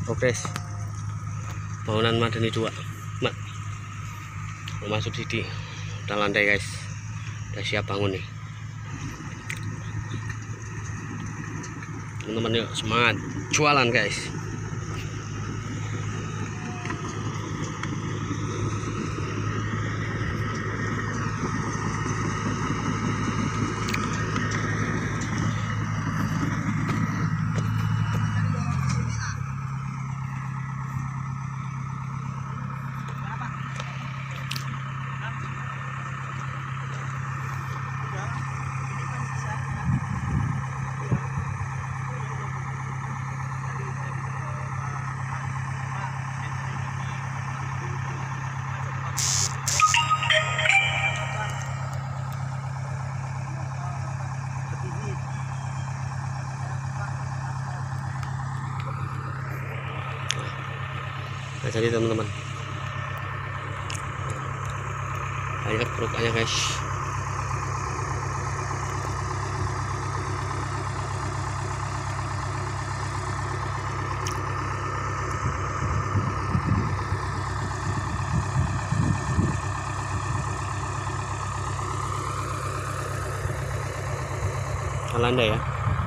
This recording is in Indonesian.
progres bangunan Madani 2 Mak, rumah subsidi udah landai guys, udah siap bangun nih teman-teman. Yuk semangat jualan guys. Nah, jadi teman-teman banyak perubahannya guys. Landai ya.